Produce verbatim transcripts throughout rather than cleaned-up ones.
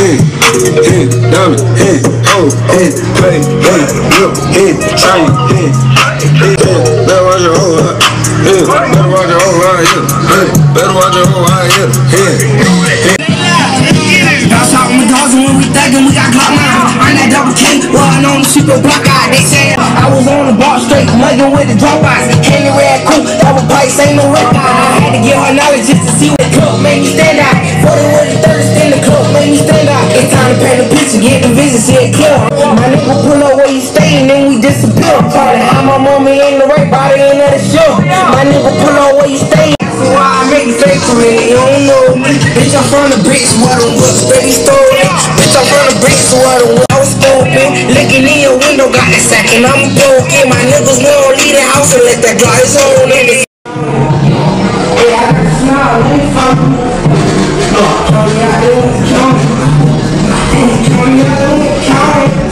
hit, hit, diamond, hit, oh, hit, play, hit, whip, hit, train, hit, hit, better watch your whole lot, hit, better watch your whole lot, hit, better watch your whole lot, hit, hit. Bounce out with my dogs and when we thuggin', we got Glock nine. I'm that double K, riding on the super block eye. They said I was on the bar straight, muggin' with the dropouts. Candy red coupe, double pipes, ain't no rip out. I had to get her knowledge just to see what the club made me stand out. forty with the thirst in the club made me stand out. It's time to paint the picture, get the vision, see it clear. My nigga pull up where you stay and then we disappear. Call it how my mommy ain't the right body ain't at the show. My nigga pull up where you stay. That's why I make it fake for me, you don't know me. Bitch, I'm from the bricks, where the whoops, baby stolen. Bitch, I'm from the bricks, where the whoops, I was open. Looking in your window, got the sack and I'm broken. My niggas won't leave the house and let that draw his own in. Hey, I got a smile, let me fuck me. Tell me I didn't count it. Tell me I didn't count it.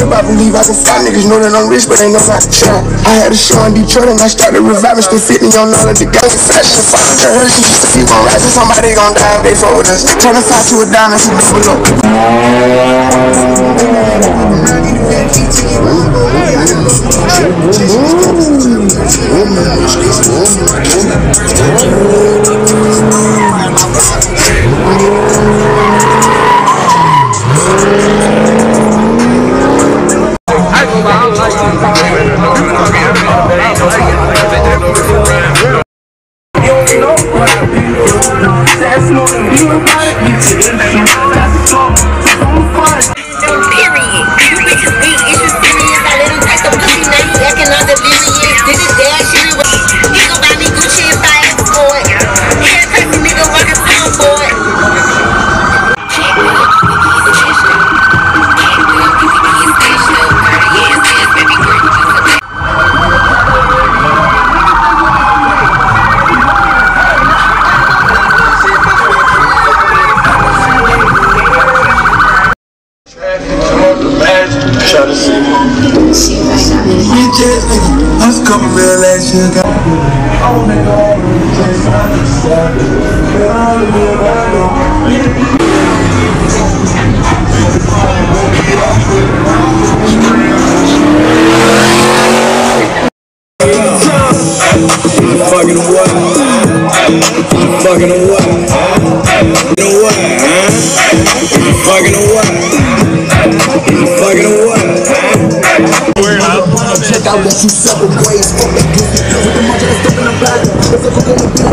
trip, I believe I can fly. Niggas know that I'm rich, but ain't no not try. I had a show in Detroit and I started reviving. Still fitting on all of the gang fashion. Fuck her, she used to keep on rising. Somebody gon' die if they fuck with us. Turn a five to a dime and some double up. I was coming real last year. Fucking what? Fucking what? You know what? Huh? Fucking what? Fucking what? Check out that you separate ways. With the much of the stuff in the back.